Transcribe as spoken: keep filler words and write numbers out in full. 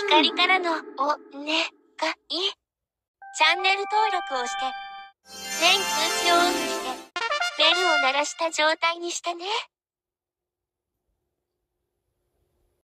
光からのおねがい。チャンネル登録をして、全通知をオンにして、ベルを鳴らした状態にしてね。